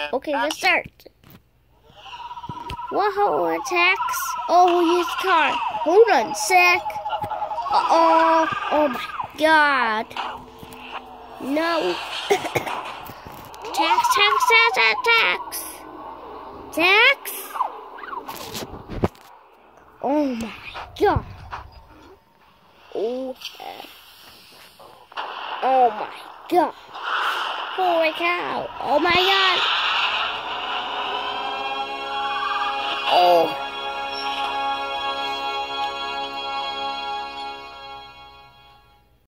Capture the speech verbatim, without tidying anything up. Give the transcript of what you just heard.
Okay, let's start. Whoa, attacks. Oh, his car. Hold on, sec. Uh-oh. Oh, my God. No. Tax, tax, tax, tax, tax. Tax. Oh, my God. Oh, oh, my God. Holy cow. Oh, my God.